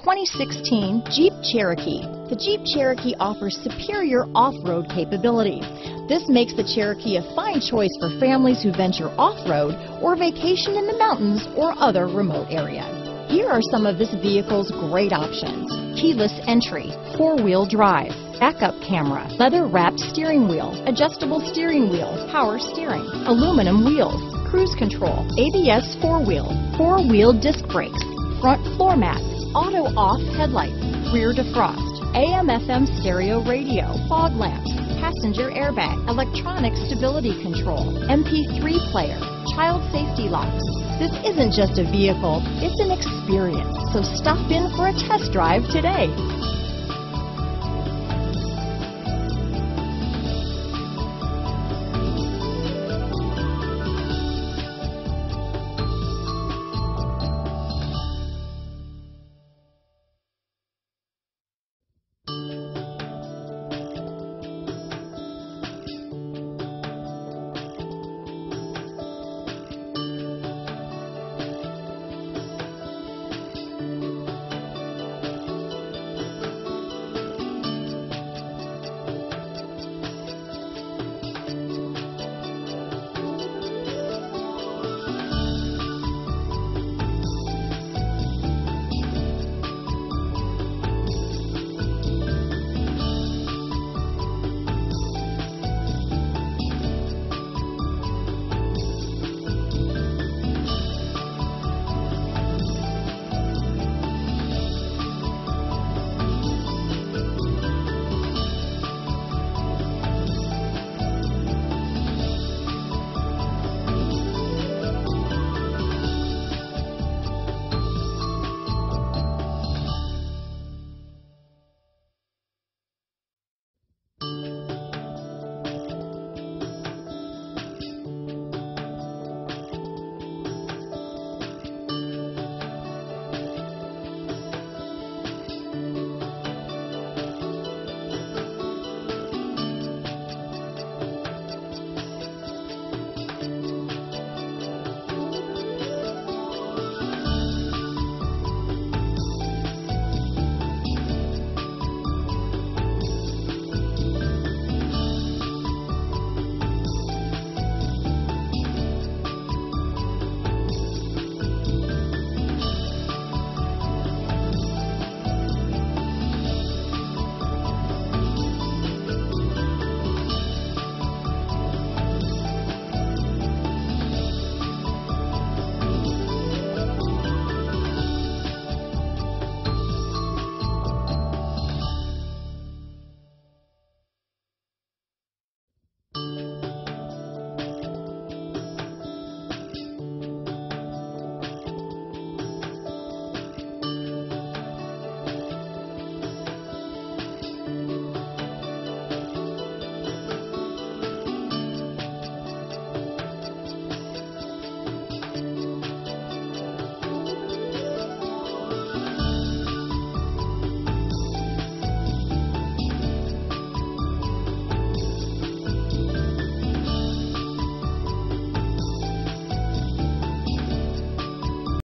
2016 Jeep Cherokee. The Jeep Cherokee offers superior off-road capability. This makes the Cherokee a fine choice for families who venture off-road or vacation in the mountains or other remote areas. Here are some of this vehicle's great options: keyless entry, four-wheel drive, backup camera, leather-wrapped steering wheel, adjustable steering wheel, power steering, aluminum wheels, cruise control, ABS four-wheel disc brakes, front floor mats, auto-off headlights, rear defrost, AM/FM stereo radio, fog lamps, passenger airbag, electronic stability control, MP3 player, child safety locks. This isn't just a vehicle, it's an experience. So stop in for a test drive today.